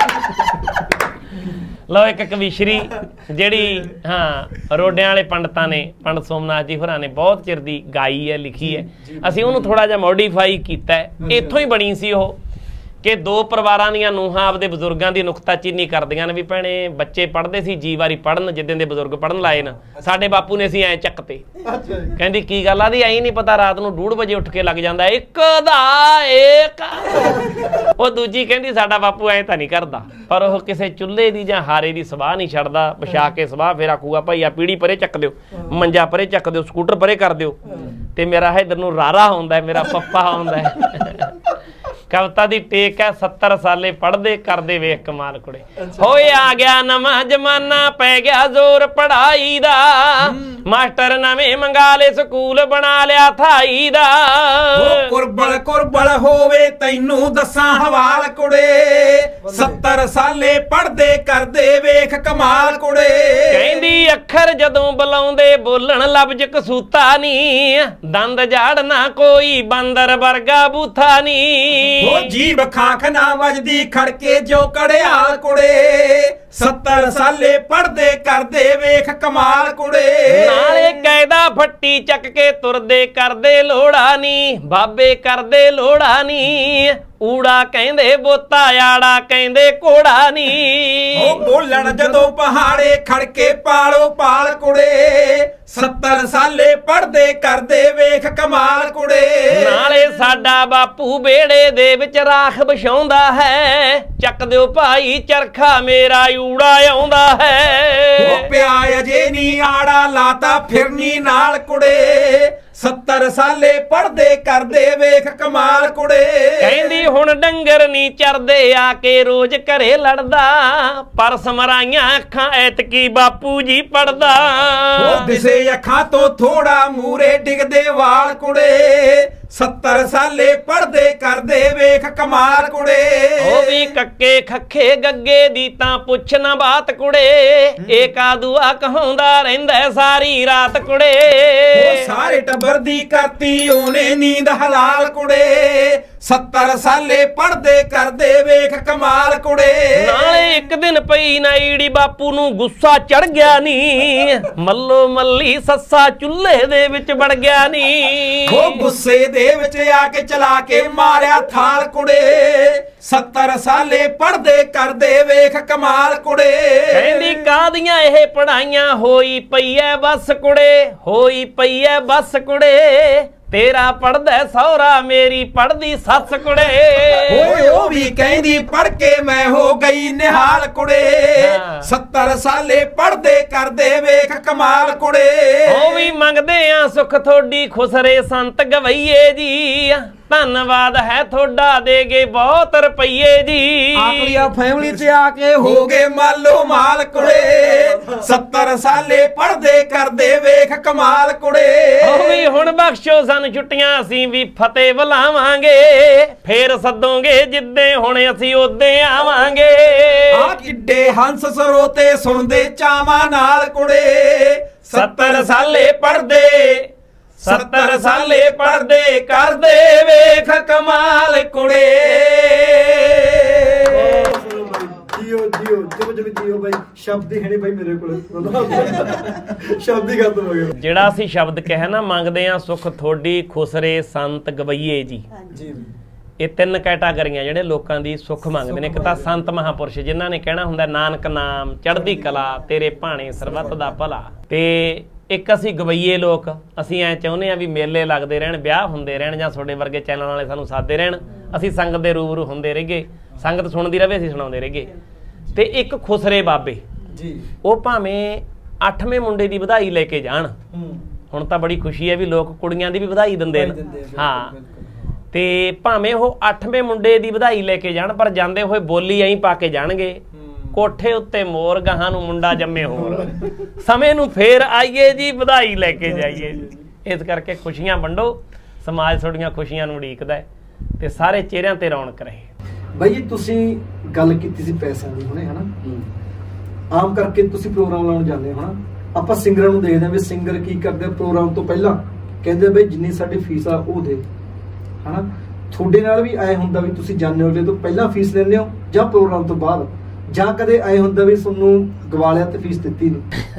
ਲਓ ਇੱਕ ਕਵੀਸ਼ਰੀ ਜਿਹੜੀ ਰੋਡਿਆਂ ਵਾਲੇ ਪੰਡਤਾਂ ਨੇ, ਪੰਡਤ ਸੋਮਨਾਥ ਜੀ ਹੋਰਾਂ ਨੇ ਬਹੁਤ ਚਿਰ ਦੀ ਗਾਈ ਹੈ, ਲਿਖੀ ਹੈ। ਅਸੀਂ ਉਹਨੂੰ ਥੋੜਾ ਜਿਹਾ ਮੋਡੀਫਾਈ ਕੀਤਾ। ਇੱਥੋਂ ਹੀ ਬਣੀ ਸੀ ਉਹ ਕਿ 2 ਪਰਿਵਾਰਾਂ ਦੀਆਂ ਨੂੰਹਾਂ ਆਪਦੇ ਬਜ਼ੁਰਗਾਂ ਦੀ ਨੁਕਤਾਚੀਨੀ ਕਰਦੀਆਂ ਨੇ ਵੀ ਭੈਣੇ ਬੱਚੇ ਪੜ੍ਹਦੇ ਸੀ ਜੀ ਵਾਰੀ ਪੜ੍ਹਨ, ਜਿੱਦਾਂ ਦੇ ਬਜ਼ੁਰਗ ਪੜ੍ਹਨ ਲਾਏ ਨਾ, ਸਾਡੇ ਬਾਪੂ ਨੇ ਅਸੀਂ ਐਂ ਚੱਕਤੇ। ਕਹਿੰਦੀ ਕੀ ਗੱਲ ਆ? ਦੀ ਐਂ ਨਹੀਂ ਪਤਾ, ਰਾਤ ਨੂੰ 2:30 ਵਜੇ ਉੱਠ ਕੇ ਲੱਗ ਜਾਂਦਾ ਇੱਕ ਦਾ ਇੱਕ। ਉਹ ਦੂਜੀ ਕਹਿੰਦੀ ਸਾਡਾ ਬਾਪੂ ਐਂ ਤਾਂ ਨਹੀਂ ਕਰਦਾ, ਪਰ ਉਹ ਕਿਸੇ ਚੁੱਲ੍ਹੇ ਦੀ ਜਾਂ ਹਾਰੇ ਦੀ ਸਵਾਹ ਨਹੀਂ ਛੱਡਦਾ, ਵਿਛਾ ਕੇ ਸਵਾਹ ਫਿਰ ਆਖੂਗਾ ਭਾਈ ਆ ਪੀੜੀ ਪਰੇ ਚੱਕ ਦਿਓ, ਮੰਜਾ ਪਰੇ ਚੱਕ ਦਿਓ, ਸਕੂਟਰ ਪਰੇ ਕਰ ਦਿਓ। ਤੇ ਮੇਰਾ ਇੱਧਰ ਨੂੰ ਰਾਰਾ ਆਉਂਦਾ, ਮੇਰਾ ਪੱਪਾ ਆਉਂਦਾ। ਕਵਿਤਾ ਦੀ ਟੇਕ ਹੈ 70 ਸਾਲੇ ਪੜ੍ਹਦੇ ਕਰਦੇ ਵੇਖ ਕਮਾਲ ਕੁੜੇ। ਹੋਏ ਆ ਗਿਆ ਨਵਾਂ ਜ਼ਮਾਨਾ, ਪੈ ਗਿਆ ਜ਼ੋਰ ਪੜ੍ਹਾਈ ਦਾ, ਮਾਸਟਰ ਨਵੇਂ ਮੰਗਾ ਲੈ, ਸਕੂਲ ਬਣਾ ਲਿਆ ਥਾਈ ਦਾ। ਕੁਰਬਲ ਕੁਰਬਲ ਹੋਵੇ ਤੈਨੂੰ ਦੱਸਾਂ ਹਵਾਲ ਕੁੜੇ, 70 ਸਾਲੇ ਪੜ੍ਹਦੇ ਕਰਦੇ ਵੇਖ ਕਮਾਲ ਕੁੜੇ। ਕਹਿੰਦੀ ਅੱਖਰ ਜਦੋਂ ਬੁਲਾਉਂਦੇ ਬੋਲਣ ਲਫ਼ਜ਼ ਕਸੂਤਾ ਨੀ ਦੰਦ ਝਾੜਨਾ ਕੋਈ ਬਾਂਦਰ ਵਰਗਾ ਬੂਥਾ ਨੀ ਉਹ ਜੀਭ ਖਾਖ ਨਾ ਵੱਜਦੀ ਖੜਕੇ ਜੋ ਕੜਿਆਲ ਕੁੜੇ 70 ਸਾਲੇ ਪੜਦੇ ਕਰਦੇ ਵੇਖ ਕਮਾਲ ਕੁੜੇ ਨਾਲੇ ਕਾਇਦਾ ਫੱਟੀ ਚੱਕ ਕੇ ਤੁਰਦੇ ਕਰਦੇ ਲੋੜਾ ਨੀ ਬਾਬੇ ਕਰਦੇ ਲੋੜਾ ਨੀ ਊੜਾ ਕਹਿੰਦੇ ਬੋਤਾ ਆੜਾ ਕਹਿੰਦੇ ਕੋੜਾ ਨੀ ਉਹ ਬੋਲਣ ਜਦੋਂ ਪਹਾੜੇ ਖੜਕੇ ਪਾਲੋ ਪਾਲ ਕੁੜੇ 70 ਸਾਲੇ ਪੜਦੇ ਕਰਦੇ ਵੇਖ ਕਮਾਲ ਕੁੜੇ ਨਾਲੇ ਸਾਡਾ ਬਾਪੂ ਬੇੜੇ ਦੇ ਵਿੱਚ ਰਾਖ ਵਿਛਾਉਂਦਾ ਹੈ ਚੱਕ ਦਿਓ ਭਾਈ ਚਰਖਾ ਮੇਰਾ ਊੜਾ ਆਉਂਦਾ ਹੈ ਉਹ ਪਿਆ ਅਜੇ ਨੀ ਆੜਾ ਲਾਤਾ ਫਿਰਨੀ ਨਾਲ ਕੁੜੇ 70 ਸਾਲੇ ਪੜਦੇ ਕਰਦੇ ਵੇਖ ਕਮਾਲ ਕੁੜੇ ਕਹਿੰਦੀ ਹੁਣ ਡੰਗਰ ਨੀ ਚਰਦੇ ਆ ਕੇ ਰੋਜ਼ ਘਰੇ ਲੜਦਾ ਪਰ ਸਮਰਾਈਆਂ ਅੱਖਾਂ ਐਤਕੀ ਬਾਪੂ ਜੀ ਪੜਦਾ ਉਹ ਦਿਸੇ ਅੱਖਾਂ ਤੋਂ ਥੋੜਾ ਮੂਰੇ ਡਿੱਗਦੇ ਵਾਲ ਕੁੜੇ 70 ਸਾਲੇ ਪੜਦੇ ਕਰਦੇ ਵੇਖ ਕਮਾਲ ਕੁੜੇ ਉਹ ਵੀ ਕੱਕੇ ਖੱਖੇ ਗੱਗੇ ਦੀ ਤਾਂ ਪੁੱਛ ਨਾ ਬਾਤ ਕੁੜੇ ਏਕਾ ਦੁਆ ਕਹਾਉਂਦਾ ਰਹਿੰਦਾ ਸਾਰੀ ਰਾਤ ਕੁੜੇ ਉਹ ਸਾਰੇ ਟੱਬਰ ਦੀ ਕਰਤੀ ਉਹਨੇ ਨੀਂਦ ਹਲਾਲ ਕੁੜੇ 70 ਸਾਲੇ ਪੜਦੇ ਕਰਦੇ ਵੇਖ ਕਮਾਲ ਕੁੜੇ ਨਾਲੇ ਇੱਕ ਦਿਨ ਪਈ ਨਾ ਈੜੀ ਬਾਪੂ ਨੂੰ ਗੁੱਸਾ ਚੜ ਗਿਆ ਨੀ ਮੱਲੋ ਮੱਲੀ ਸੱਸਾ ਚੁੱਲ੍ਹੇ ਦੇ ਵਿੱਚ ਵੜ ਗਿਆ ਨੀ ਉਹ ਗੁੱਸੇ ਦੇ ਵਿੱਚ ਆ ਕੇ ਚਲਾ ਕੇ ਮਾਰਿਆ ਥਾਲ ਕੁੜੇ 70 ਸਾਲੇ ਪੜਦੇ ਕਰਦੇ ਵੇਖ ਕਮਾਲ ਕੁੜੇ ਕਹਿੰਦੀ ਕਾਦੀਆਂ ਇਹ ਪੜਾਈਆਂ ਹੋਈ ਪਈ ਐ ਬਸ ਕੁੜੇ ਹੋਈ ਪਈ ਐ ਬਸ ਕੁੜੇ ਤੇਰਾ ਪੜਦਾ ਸਹੁਰਾ ਮੇਰੀ ਪੜਦੀ ਸੱਸ ਕੁੜੇ ਓਏ ਉਹ ਵੀ ਕਹਿੰਦੀ ਪੜ ਕੇ ਮੈਂ ਹੋ ਗਈ ਨਿਹਾਲ ਕੁੜੇ 70 ਸਾਲੇ ਪੜਦੇ ਕਰਦੇ ਵੇਖ ਕਮਾਲ ਕੁੜੇ ਉਹ ਵੀ ਮੰਗਦੇ ਆ ਸੁਖ ਥੋੜੀ ਖੁਸਰੇ ਸੰਤ ਗਵਈਏ ਜੀ ਧੰਨਵਾਦ ਹੈ ਤੁਹਾਡਾ ਦੇਗੇ ਬਹੁਤ ਰੁਪਈਏ ਜੀ ਆਕਲੀਆ ਫੈਮਿਲੀ ਚ ਆ ਕੇ ਹੋ ਗਏ ਮਾਲੋ ਮਾਲ ਕੁੜੇ 70 ਸਾਲੇ ਪੜਦੇ ਕਰਦੇ ਵੇਖ ਕਮਾਲ ਕੁੜੇ ਉਹ ਵੀ ਹੁਣ ਬਖਸ਼ੋ ਸਾਨੂੰ ਛੁੱਟੀਆਂ ਅਸੀਂ ਵੀ ਫਤਿਹ ਬੁਲਾਵਾਂਗੇ ਫੇਰ ਸੱਦੋਗੇ ਜਿੱਦੇ ਹੁਣ ਅਸੀਂ ਉਦੇ ਆਵਾਂਗੇ ਆ ਕਿੱਡੇ ਹੰਸ ਸਰੋਤੇ ਸੁਣਦੇ ਚਾਵਾਂ ਨਾਲ ਕੁੜੇ 70 ਸਾਲੇ ਪੜਦੇ 70 ਸਾਲੇ ਪੜਦੇ ਕਰਦੇ ਵੇਖ ਕਮਾਲ ਕੁੜੇ ਜੀਓ ਜੀਓ ਜਬ ਜਬ ਜੀਓ ਬਾਈ ਸ਼ਬਦ ਹੀ ਹੈ ਨਹੀਂ ਬਾਈ ਮੇਰੇ ਕੋਲ ਸ਼ਬਦ ਹੀ ਖਤਮ ਹੋ ਗਿਆ ਜਿਹੜਾ ਅਸੀਂ ਸ਼ਬਦ ਕਿਹਾ ਨਾ ਮੰਗਦੇ ਆ ਸੁਖ ਥੋੜੀ ਖੁਸਰੇ ਸੰਤ ਗਵਈਏ ਜੀ ਜੀ ਇਹ ਤਿੰਨ ਕੈਟਾਗਰੀਆਂ ਜਿਹੜੇ ਲੋਕਾਂ ਦੀ ਸੁੱਖ ਮੰਗਦੇ ਨੇ ਇੱਕ ਤਾਂ ਸੰਤ ਮਹਾਪੁਰਸ਼ ਜਿਨ੍ਹਾਂ ਨੇ ਕਹਿਣਾ ਹੁੰਦਾ ਨਾਨਕ ਨਾਮ ਚੜ੍ਹਦੀ ਕਲਾ ਤੇਰੇ ਭਾਣੇ ਸਰਬੱਤ ਦਾ ਭਲਾ ਤੇ ਇੱਕ ਅਸੀਂ ਗਵਈਏ ਲੋਕ ਅਸੀਂ ਐ ਚਾਹੁੰਦੇ ਆ ਵੀ ਮੇਲੇ ਲੱਗਦੇ ਰਹਿਣ ਵਿਆਹ ਹੁੰਦੇ ਰਹਿਣ ਜਾਂ ਤੁਹਾਡੇ ਵਰਗੇ ਚੈਨਲ ਵਾਲੇ ਸਾਨੂੰ ਸਾਦੇ ਰਹਿਣ ਅਸੀਂ ਸੰਗਤ ਦੇ ਰੂਬਰੂ ਹੁੰਦੇ ਰਹੀਏ ਸੰਗਤ ਸੁਣਦੀ ਰਹੇ ਅਸੀਂ ਸੁਣਾਉਂਦੇ ਰਹੀਏ ਤੇ ਇੱਕ ਖੁਸਰੇ ਬਾਬੇ ਜੀ ਉਹ ਭਾਵੇਂ 8ਵੇਂ ਮੁੰਡੇ ਦੀ ਵਧਾਈ ਲੈ ਕੇ ਜਾਣ ਹੁਣ ਤਾਂ ਬੜੀ ਖੁਸ਼ੀ ਹੈ ਵੀ ਲੋਕ ਕੁੜੀਆਂ ਦੀ ਵੀ ਵਧਾਈ ਦਿੰਦੇ ਨੇ ਹਾਂ ਤੇ ਭਾਵੇਂ ਉਹ 8ਵੇਂ ਮੁੰਡੇ ਦੀ ਵਧਾਈ ਲੈ ਕੇ ਜਾਣ ਪਰ ਜਾਂਦੇ ਹੋਏ ਬੋਲੀ ਐਂ ਪਾ ਕੇ ਜਾਣਗੇ ਕੋਠੇ ਉੱਤੇ ਮੋਰ ਗਾਹਾਂ ਨੂੰ ਮੁੰਡਾ ਜੰਮੇ ਹੋਰ ਸਮੇਂ ਨੂੰ ਫੇਰ ਆਈਏ ਜੀ ਵਧਾਈ ਲੈ ਕੇ ਜਾਈਏ ਇਸ ਕਰਕੇ ਖੁਸ਼ੀਆਂ ਵੰਡੋ ਸਮਾਜ ਤੁਹਾਡੀਆਂ ਖੁਸ਼ੀਆਂ ਨੂੰ ਉਡੀਕਦਾ ਤੇ ਸਾਰੇ ਚਿਹਰਿਆਂ ਤੇ ਰੌਣਕ ਰਹੇ ਬਾਈ ਜੀ ਤੁਸੀਂ ਗੱਲ ਕੀਤੀ ਸੀ ਪੈਸਿਆਂ ਦੀ ਹੁਣੇ ਹਨਾ ਆਮ ਕਰਕੇ ਤੁਸੀਂ ਪ੍ਰੋਗਰਾਮ ਲਾਉਣ ਜਾਂਦੇ ਹੋ ਹਨਾ ਆਪਾਂ ਸਿੰਗਰਾਂ ਨੂੰ ਦੇਖਦੇ ਆ ਵੀ ਸਿੰਗਰ ਕੀ ਕਰਦੇ ਪ੍ਰੋਗਰਾਮ ਤੋਂ ਪਹਿਲਾਂ ਕਹਿੰਦੇ ਬਈ ਜਿੰਨੀ ਸਾਡੀ ਫੀਸ ਆ ਉਹ ਦੇ ਹਨਾ ਤੁਹਾਡੇ ਨਾਲ ਵੀ ਆਏ ਹੁੰਦਾ ਵੀ ਤੁਸੀਂ ਜਾਂਦੇ ਹੋ ਅਗਲੇ ਤੋਂ ਪਹਿਲਾਂ ਫੀਸ ਲੈਂਦੇ ਹੋ ਜਾਂ ਪ੍ਰੋਗਰਾਮ ਤੋਂ ਬਾਅਦ ਜਾਂ ਕਦੇ ਆਏ ਹੁੰਦਾ ਵੀ ਤੁਹਾਨੂੰ ਗਵਾਲਿਆ ਤੇ ਫੀਸ ਦਿੱਤੀ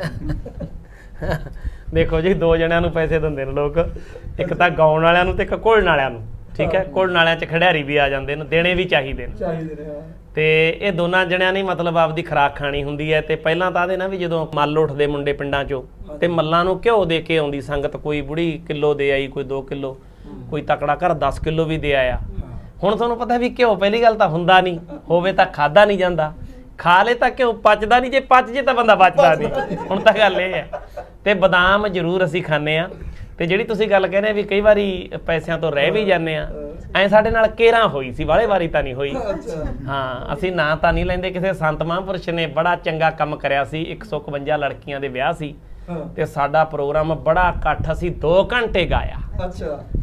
ਨਹੀਂ ਦੇਖੋ ਜੀ ਦੋ ਜਣਿਆਂ ਨੂੰ ਪੈਸੇ ਦਿੰਦੇ ਨੇ ਲੋਕ ਇੱਕ ਤਾਂ ਗਾਉਣ ਵਾਲਿਆਂ ਨੂੰ ਤੇ ਇੱਕ ਘੁਲਣ ਵਾਲਿਆਂ ਨੂੰ ਠੀਕ ਹੈ ਘੁਲਣ ਵਾਲਿਆਂ 'ਚ ਖਿਡਾਰੀ ਵੀ ਆ ਜਾਂਦੇ ਨੇ ਦੇਣੇ ਵੀ ਚਾਹੀਦੇ ਨੇ ਤੇ ਇਹ ਦੋਨਾਂ ਜਣਿਆਂ ਨੇ ਮਤਲਬ ਆਪਦੀ ਖੁਰਾਕ ਖਾਣੀ ਹੁੰਦੀ ਹੈ ਤੇ ਪਹਿਲਾਂ ਤਾਂ ਇਹਦੇ ਨਾ ਵੀ ਜਦੋਂ ਮੱਲ ਉੱਠਦੇ ਮੁੰਡੇ ਪਿੰਡਾਂ 'ਚੋਂ ਤੇ ਮੱਲਾਂ ਨੂੰ ਘਿਓ ਦੇ ਕੇ ਆਉਂਦੀ ਸੰਗਤ ਕੋਈ ਬੁੜੀ ਕਿਲੋ ਦੇ ਆਈ ਕੋਈ 2 ਕਿਲੋ ਕੋਈ ਤਕੜਾ ਘਰ 10 ਕਿਲੋ ਵੀ ਦੇ ਆਇਆ ਹੁਣ ਤੁਹਾਨੂੰ ਪਤਾ ਵੀ ਘਿਓ ਪਹਿਲੀ ਗੱਲ ਤਾਂ ਹੁੰਦਾ ਨਹੀਂ ਹੋਵੇ ਤਾਂ ਖਾਦਾ ਨਹੀਂ ਜਾਂਦਾ ਖਾ ਲੇ ਤਾਂ ਘਿਓ ਪਚਦਾ ਨਹੀਂ ਜੇ ਪਚ ਜੇ ਤਾਂ ਬੰਦਾ ਬਚਦਾ ਨਹੀਂ ਹੁਣ ਤਾਂ ਗੱਲ ਇਹ ਹੈ ਤੇ ਬਦਾਮ ਜ਼ਰੂਰ ਅਸੀਂ ਖਾਂਦੇ ਆ ਤੇ ਜਿਹੜੀ ਤੁਸੀਂ ਗੱਲ ਕਹਿੰਦੇ ਵੀ ਕਈ ਵਾਰੀ ਪੈਸਿਆਂ ਤੋਂ ਰਹਿ ਵੀ ਜਾਂਦੇ ਆ ਐ ਸਾਡੇ ਨਾਲ ਕੇਰਾਂ ਹੋਈ ਸੀ ਵਾਲੇ ਵਾਰੀ ਤਾਂ ਨਹੀਂ ਹੋਈ ਹਾਂ ਅਸੀਂ ਨਾਂ ਤਾਂ ਨਹੀਂ ਲੈਂਦੇ ਕਿਸੇ ਸੰਤ ਮਹਾਂਪੁਰਸ਼ ਨੇ ਬੜਾ ਚੰਗਾ ਕੰਮ ਕਰਿਆ ਸੀ 151 ਲੜਕੀਆਂ ਦੇ ਵਿਆਹ ਸੀ ਤੇ ਸਾਡਾ ਪ੍ਰੋਗਰਾਮ ਬੜਾ ਇਕੱਠ ਅਸੀਂ 2 ਘੰਟੇ ਗਾਇਆ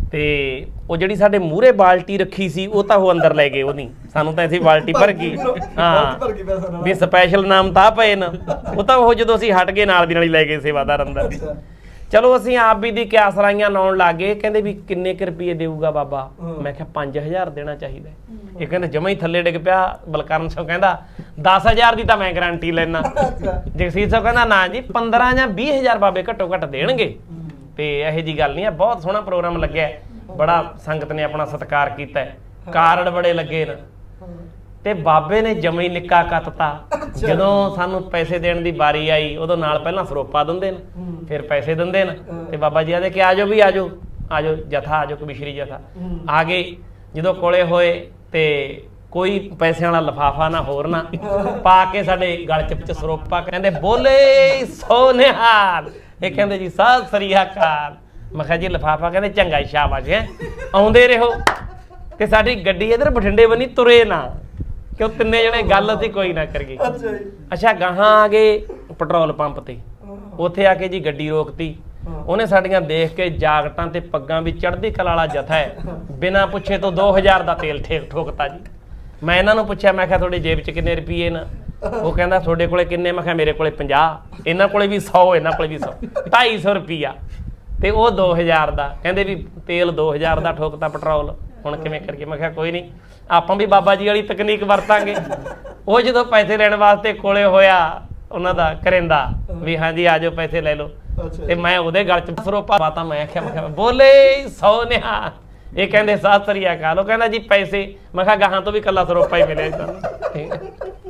ਤੇ ਉਹ ਜਿਹੜੀ ਸਾਡੇ ਮੂਹਰੇ ਬਾਲਟੀ ਰੱਖੀ ਸੀ ਉਹ ਤਾਂ ਉਹ ਅੰਦਰ ਲੈ ਗਏ, ਉਹ ਨਹੀਂ ਸਾਨੂੰ ਤਾਂ ਐਸੀ ਬਾਲਟੀ ਭਰ ਗਈ। ਹਾਂ ਵੀ ਸਪੈਸ਼ਲ ਨਾਮ ਤਾਂ ਪਏ ਨਾ, ਉਹ ਤਾਂ ਉਹ ਜਦੋਂ ਅਸੀਂ ਹਟ ਗਏ ਨਾਲ ਦੀ ਨਾਲ ਹੀ ਲੈ ਗਏ ਸੇਵਾਦਾਰ ਅੰਦਰ। ਚਲੋ ਅਸੀਂ ਆਪ ਵੀ ਦੀ ਕਿਆ ਸਰਾਈਆਂ ਲਾਉਣ ਲੱਗ ਗਏ। ਕਹਿੰਦੇ ਵੀ ਕਿੰਨੇ ਕੁ ਰੁਪਏ ਦੇਊਗਾ ਬਾਬਾ? ਮੈਂ ਕਿਹਾ 5000 ਦੇਣਾ ਚਾਹੀਦਾ। ਇਹ ਕਹਿੰਦੇ ਜਮਾ ਹੀ ਥੱਲੇ ਡਿੱਗ ਪਿਆ। ਬਲਕਰਨ ਸਿੰਘ ਕਹਿੰਦਾ 10000 ਦੀ ਤਾਂ ਮੈਂ ਗਾਰੰਟੀ ਲੈਣਾ। ਜਗਸੀਰ ਸਿੰਘ ਕਹਿੰਦਾ ਨਾ ਜੀ 15 ਜਾਂ 20000 ਬਾਬੇ ਘੱਟੋ ਘੱਟ ਦੇਣਗੇ। ਤੇ ਇਹੋ ਜੀ ਗੱਲ ਨਹੀਂ ਹੈ, ਬਹੁਤ ਸੋਹਣਾ ਪ੍ਰੋਗਰਾਮ ਲੱਗਿਆ, ਬੜਾ ਸੰਗਤ ਨੇ ਆਪਣਾ ਸਤਿਕਾਰ ਕੀਤਾ, ਕਾਰਡ ਬੜੇ ਲੱਗੇ ਨੇ। ਤੇ ਬਾਬੇ ਨੇ ਜਮਾ ਹੀ ਨਿੱਕਾ ਕੱਤਤਾ। ਜਦੋਂ ਸਾਨੂੰ ਪੈਸੇ ਦੇਣ ਦੀ ਵਾਰੀ ਆਈ ਉਦੋਂ ਨਾਲ ਪਹਿਲਾਂ ਸਰੋਪਾ ਦਿੰਦੇ ਨੇ, ਫਿਰ ਪੈਸੇ ਦਿੰਦੇ ਨੇ। ਤੇ ਬਾਬਾ ਜੀ ਆਦੇ ਕਿ ਆਜੋ ਵੀ ਆਜੋ, ਆਜੋ ਜਥਾ, ਆਜੋ ਕਬੀਸ਼ਰੀ ਜਥਾ। ਆ ਗਏ ਜਦੋਂ ਕੋਲੇ ਹੋਏ ਤੇ ਕੋਈ ਪੈਸਿਆਂ ਵਾਲਾ ਲਿਫਾਫਾ ਨਾ ਹੋਰ ਨਾ ਪਾ ਕੇ ਸਾਡੇ ਗਲ ਚ ਸਰੋਪਾ। ਕਹਿੰਦੇ ਬੋਲੇ ਸੋ ਨਿਹਾਲ। ਇਹ ਕਹਿੰਦੇ ਜੀ ਸਤਿ ਸ੍ਰੀ ਅਕਾਲ। ਮੈਂ ਕਿਹਾ ਜੀ ਲਿਫਾਫਾ। ਕਹਿੰਦੇ ਚੰਗਾ ਸ਼ਾਬਾਸ਼ ਹੈ, ਆਉਂਦੇ ਰਹੋ। ਤੇ ਸਾਡੀ ਗੱਡੀ ਇਧਰ ਬਠਿੰਡੇ ਬੰਨੀ ਤੁਰੇ ਨਾ, ਕਿਉਂ ਤਿੰਨੇ ਜਣੇ ਗੱਲ ਅਸੀਂ ਕੋਈ ਨਾ ਕਰੀਏ। ਅੱਛਾ ਗਾਹਾਂ ਆ ਗਏ ਪੈਟਰੋਲ ਪੰਪ ਤੇ, ਉੱਥੇ ਆ ਕੇ ਜੀ ਗੱਡੀ ਰੋਕਤੀ। ਉਹਨੇ ਸਾਡੀਆਂ ਦੇਖ ਕੇ ਜਾਕਟਾਂ ਤੇ ਪੱਗਾਂ ਵੀ ਚੜ੍ਹਦੀ ਕਲਾ ਵਾਲਾ ਜਥਾ ਹੈ, ਬਿਨਾਂ ਪੁੱਛੇ ਤੋਂ 2000 ਦਾ ਤੇਲ ਠੋਕਤਾ ਜੀ। ਮੈਂ ਇਹਨਾਂ ਨੂੰ ਪੁੱਛਿਆ, ਮੈਂ ਕਿਹਾ ਤੁਹਾਡੀ ਜੇਬ 'ਚ ਕਿੰਨੇ ਰੁਪਏ ਨੇ? ਉਹ ਕਹਿੰਦਾ ਤੁਹਾਡੇ ਕੋਲੇ ਕਿੰਨੇ? ਮੈਂ ਕਿਹਾ ਮੇਰੇ ਕੋਲੇ 50, ਇਹਨਾਂ ਕੋਲੇ ਵੀ 100, ਇਹਨਾਂ ਕੋਲੇ ਵੀ 100, 250 ਰੁਪਈਆ। ਤੇ ਉਹ 2000 ਦਾ। ਕਹਿੰਦੇ ਵੀ ਤੇਲ 2000 ਦਾ ਠੋਕਤਾ ਪੈਟਰੋਲ, ਹੁਣ ਕਿਵੇਂ ਕਰੀਏ? ਮੈਂ ਕਿਹਾ ਕੋਈ ਨਹੀਂ, ਆਪਾਂ ਵੀ ਬਾਬਾ ਜੀ ਵਾਲੀ ਤਕਨੀਕ ਵਰਤਾਂਗੇ। ਉਹ ਜਦੋਂ ਪੈਸੇ ਲੈਣ ਵਾਸਤੇ ਕੋਲੇ ਹੋਇਆ ਉਹਨਾਂ ਦਾ ਕਰਿੰਦਾ ਵੀ ਹਾਂਜੀ ਆ ਜਾਓ ਪੈਸੇ ਲੈ ਲਓ। ਤੇ ਮੈਂ ਉਹਦੇ ਗਲ ਚ ਸਰੋਪਾ ਪਾਤਾ। ਮੈਂ ਆਖਿਆ ਬੋਲੇ 100 ਨਿਹਾਲ। ਇਹ ਕਹਿੰਦੇ ਸਤਿ ਸ੍ਰੀ ਅਕਾਲ। ਉਹ ਕਹਿੰਦਾ ਜੀ ਪੈਸੇ? ਮੈਂ ਕਿਹਾ ਗਾਹਾਂ ਤੋਂ ਵੀ ਕੱਲਾ ਸਰੋਪਾ ਹੀ ਮਿਲਿਆ ਸਾਨੂੰ।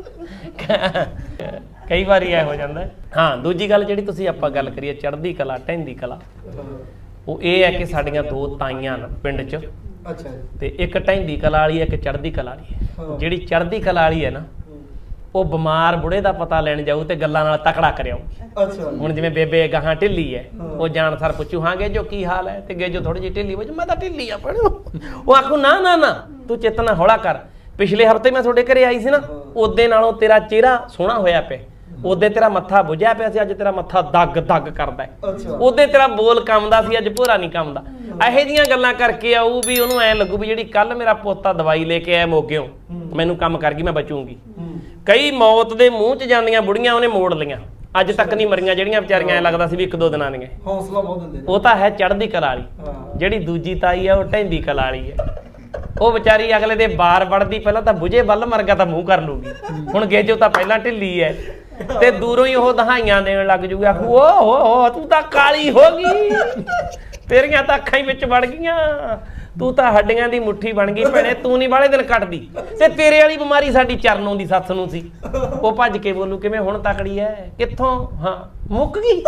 ਕਈ ਵਾਰੀ ਇਹ ਹੋ ਜਾਂਦਾ। ਹਾਂ ਦੂਜੀ ਗੱਲ ਜਿਹੜੀ ਤੁਸੀਂ ਆਪਾਂ ਗੱਲ ਕਰੀਏ ਚੜ੍ਹਦੀ ਕਲਾ ਢਹਿੰਦੀ ਕਲਾ, ਉਹ ਇਹ ਹੈ ਕਿ ਸਾਡੀਆਂ ਦੋ ਤਾਈਆਂ ਨੇ ਪਿੰਡ 'ਚ। ਅੱਛਾ। ਤੇ ਇੱਕ ਢਹਿੰਦੀ ਕਲਾ ਵਾਲੀ ਹੈ, ਇੱਕ ਚੜ੍ਹਦੀ ਕਲਾ ਵਾਲੀ ਹੈ। ਜਿਹੜੀ ਚੜ੍ਹਦੀ ਕਲਾ ਵਾਲੀ ਹੈ ਨਾ, ਉਹ ਬਿਮਾਰ ਬੁੜੇ ਦਾ ਪਤਾ ਲੈਣ ਜਾਊ ਤੇ ਗੱਲਾਂ ਨਾਲ ਤਕੜਾ ਕਰਿਆਊ। ਹੁਣ ਜਿਵੇਂ ਬੇਬੇ ਗਾਹਾਂ ਢਿੱਲੀ ਹੈ, ਉਹ ਜਾਣ ਸਰ ਪੁੱਛੂ ਹਾਂ ਗੇਜੋ ਕੀ ਹਾਲ ਹੈ? ਤੇ ਗੇਜੋ ਥੋੜੀ ਜਿਹੀ ਢਿੱਲੀ ਹੋ ਮੈਂ ਤਾਂ ਢਿੱਲੀ ਆ ਪੜੋ। ਉਹ ਆਖੂ ਨਾ ਨਾ ਨਾ ਤੂੰ ਚੇਤਨਾ ਹੌਲਾ ਕਰ। ਪਿਛਲੇ ਹਫ਼ਤੇ ਮੈਂ ਤੁਹਾਡੇ ਘਰੇ ਆਈ ਸੀ ਨਾ, ਉਹਦੇ ਨਾਲੋਂ ਤੇਰਾ ਚਿਹਰਾ ਸੋਹਣਾ ਹੋਇਆ ਪਿਆ। ਉਹਦੇ ਤੇਰਾ ਮੱਥਾ ਬੁਝਿਆ ਪਿਆ ਸੀ, ਅੱਜ ਤੇਰਾ ਮੱਥਾ ਦੱਗ ਦੱਗ ਕਰਦਾ। ਉਹਦੇ ਤੇਰਾ ਬੋਲ ਕੰਮਦਾ ਸੀ, ਅੱਜ ਭੋਰਾ ਨਹੀਂ ਕੰਮਦਾ। ਇਹੋ ਜਿਹੀਆਂ ਗੱਲਾਂ ਕਰਕੇ ਆਊ ਵੀ ਉਹਨੂੰ ਐਂ ਲੱਗੂ ਵੀ ਜਿਹੜੀ ਕੱਲ ਮੇਰਾ ਪੋਤਾ ਦਵਾਈ ਲੈ ਕੇ ਆਇਆ ਮੋਗਿਓ, ਮੈਨੂੰ ਕੰਮ ਕਰ ਗਈ, ਮੈਂ ਬਚੂੰਗੀ। ਕਈ ਮੌਤ ਦੇ ਮੂੰਹ 'ਚ ਜਾਂਦੀਆਂ ਬੁੜੀਆਂ ਉਹਨੇ ਮੋੜ ਲਈਆਂ, ਅੱਜ ਤੱਕ ਨਹੀਂ ਮਰੀਆਂ, ਜਿਹੜੀਆਂ ਵਿਚਾਰੀਆਂ ਐਂ ਲੱਗਦਾ ਸੀ ਵੀ 1-2 ਦਿਨਾਂ ਦੀਆਂ। ਹੌਸਲਾ ਬਹੁਤ ਦਿੰਦੇ ਨੇ। ਉਹ ਤਾਂ ਹੈ ਚੜ੍ਹਦੀ ਕਲਾ ਵਾਲੀ। ਜਿਹੜੀ ਦੂਜੀ ਤਾਈ ਹੈ ਉਹ ਢਹਿੰਦੀ ਕਲਾ ਵਾਲੀ ਹੈ। ਉਹ ਵਿਚਾਰੀ ਅਗਲੇ ਦੇ ਬਾਰ ਵੜਦੀ, ਪਹਿਲਾਂ ਤਾਂ ਬੁਝੇ ਵੱਲ ਮਰ ਗਿਆ ਤਾਂ ਮੂੰਹ ਕਰ ਲੂਗੀ। ਹੁਣ ਗੇਜੋ ਤਾਂ ਪਹਿਲਾਂ ਢਿੱਲੀ ਹੈ ਤੇ ਦੂਰੋਂ ਹੀ ਉਹ ਦਹਾਈਆਂ ਦੇਣ ਲੱਗ ਜੂਗਾ, ਓ ਹੋ ਤੂੰ ਤਾਂ ਕਾਲੀ ਹੋ ਗਈ, ਤੇਰੀਆਂ ਤਾਂ ਅੱਖਾਂ ਹੀ ਵਿੱਚ ਵੜ ਗਈਆਂ, ਤੂੰ ਤਾਂ ਹੱਡੀਆਂ ਦੀ ਮੁੱਠੀ ਬਣ ਗਈ ਭੈਣੇ, ਤੂੰ ਨਹੀਂ ਵਾਲੇ ਦਿਨ ਕੱਟਦੀ। ਤੇ ਤੇਰੇ ਵਾਲੀ ਬਿਮਾਰੀ ਸਾਡੀ ਚਰਨੋਂ ਦੀ ਸੱਸ ਨੂੰ ਸੀ। ਉਹ ਭੱਜ ਕੇ ਬੋਲੂ ਕਿਵੇਂ ਹੁਣ ਤਕੜੀ ਐ? ਕਿੱਥੋਂ? ਹਾਂ ਮੁੱਕ ਗਈ।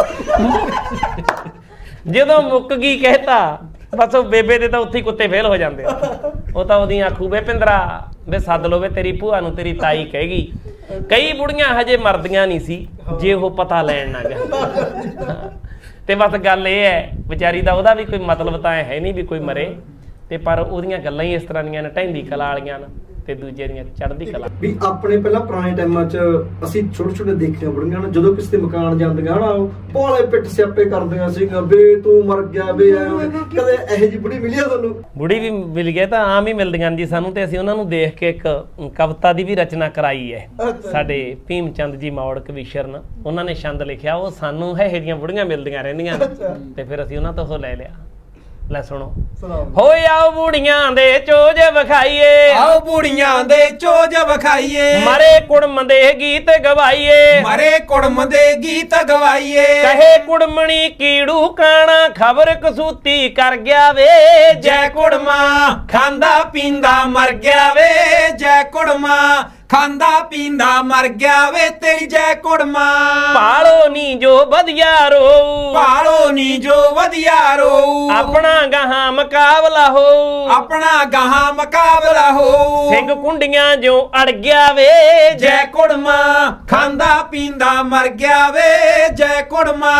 ਜਦੋਂ ਮੁੱਕ ਗਈ ਕਹਿਤਾ ਬਸ ਉਹ ਬੇਬੇ ਦੇ ਤਾਂ ਉੱਥੇ ਹੀ ਕੁੱਤੇ ਫੇਲ ਹੋ ਜਾਂਦੇ। ਉਹ ਤਾਂ ਉਹਦੀ ਆਖੂ ਵੇ ਪਿੰਦਰਾ ਵੇ ਸੱਦ ਲੋ ਵੇ ਤੇਰੀ ਭੂਆ ਨੂੰ, ਤੇਰੀ ਤਾਈ ਕਹੇਗੀ। ਕਈ ਬੁੜੀਆਂ ਹਜੇ ਮਰਦੀਆਂ ਨਹੀਂ ਸੀ ਜੇ ਉਹ ਪਤਾ ਲੈਣ ਨਾ ਜਾ। ਤੇ ਬਸ ਗੱਲ ਇਹ ਹੈ ਵਿਚਾਰੀ ਦਾ ਉਹਦਾ ਵੀ ਕੋਈ ਮਤਲਬ ਤਾਂ ਹੈ ਨਹੀਂ ਵੀ ਕੋਈ ਮਰੇ, ਤੇ ਪਰ ਉਹਦੀਆਂ ਗੱਲਾਂ ਹੀ ਇਸ ਤਰ੍ਹਾਂ ਦੀਆਂ ਨੇ, ਢਹਿੰਦੀ ਕਲਾ ਵਾਲੀਆਂ ਨੇ ਤੇ ਦੂਜੇ ਦੀਆਂ ਚੜ੍ਹਦੀ ਕਲਾ। ਵੀ ਆਪਣੇ ਪਹਿਲਾਂ ਪੁਰਾਣੇ ਟਾਈਮਾਂ 'ਚ ਅਸੀਂ ਛੋਟੇ ਛੋਟੇ ਦੇਖੀਆਂ ਬੁੜੀਆਂ ਨੇ, ਜਦੋਂ ਕਿਸੇ ਦੇ ਮਕਾਨ ਜਾਂਦੀਆਂ ਨਾ ਉਹ ਭੋਲੇ ਪਿੱਟ ਸਿਆਪੇ ਕਰਦੀਆਂ ਸੀਗੀਆਂ, ਵੇ ਤੂੰ ਮਰ ਗਿਆ ਵੇ। ਕਦੇ ਇਹੋ ਜਿਹੀ ਬੁੜੀ ਮਿਲੀ ਆ ਤੁਹਾਨੂੰ? ਬੁੜੀ ਵੀ ਮਿਲ ਗਿਆ ਤਾਂ ਆਮ ਹੀ ਮਿਲਦੀਆਂ ਜੀ ਸਾਨੂੰ, ਤੇ ਅਸੀਂ ਉਹਨਾਂ ਨੂੰ ਦੇਖ ਕੇ ਇੱਕ ਕਵਿਤਾ ਦੀ ਵੀ ਰਚਨਾ ਕਰਾਈ ਹੈ। ਸਾਡੇ ਭੀਮ ਚੰਦ ਜੀ ਮੌੜ ਕਵੀਸ਼ਰ ਨੇ, ਉਹਨਾਂ ਨੇ ਛੰਦ ਲਿਖਿਆ, ਉਹ ਸਾਨੂੰ ਇਹੋ ਜਿਹੀਆਂ ਬੁੜੀਆਂ ਮਿਲਦੀਆਂ ਰਹਿੰਦੀਆਂ ਤੇ ਫਿਰ ਅਸੀਂ ਉਹਨਾਂ ਤੋਂ ਉਹ ਲੈ ਲਿਆ। ਲੈ ਸੁਣੋ। ਹੋਏ ਆਓ ਬੁੜੀਆਂ ਦੇ ਚੋਜ ਵਿਖਾਈਏ, ਆਓ ਬੁੜੀਆਂ ਦੇ ਚੋਜ ਵਿਖਾਈਏ, ਮਰੇ ਕੁੜਮ ਦੇ ਗੀਤ ਗਵਾਈਏ, ਮਰੇ ਕੁੜਮ ਦੇ ਗੀਤ ਗਵਾਈਏ। ਕਹੇ ਕੁੜਮਣੀ ਕੀੜੂ ਕਾਣਾ ਖਬਰ ਕਸੂਤੀ ਕਰ ਗਿਆ ਵੇ, ਜੈ ਕੁੜਮਾ ਖਾਂਦਾ ਪੀਂਦਾ ਮਰ ਗਿਆ ਵੇ, ਜੈ ਕੁੜਮਾ ਖਾਂਦਾ ਪੀਂਦਾ ਮਰ ਗਿਆ ਵੇ, ਤੇਰੀ ਜੈ ਕੁੜਮਾ। ਪਾਲੋ ਨੀ ਜੋ ਵਧੀਆ ਰੋ, ਪਾਲੋ ਨੀ ਜੋ ਵਧੀਆ ਰੋ, ਆਪਣਾ ਗਾਹਾਂ ਮੁਕਾਬਲਾ ਹੋ, ਆਪਣਾ ਗਾਹਾਂ ਮੁਕਾਬਲਾ ਹੋ। ਸਿੰਘ ਕੁੰਡੀਆਂ ਜੋ ਅੜ ਗਿਆ ਵੇ, ਜੈ ਕੁੜਮਾ ਖਾਂਦਾ ਪੀਂਦਾ ਮਰ ਗਿਆ ਵੇ, ਜੈ ਕੁੜਮਾ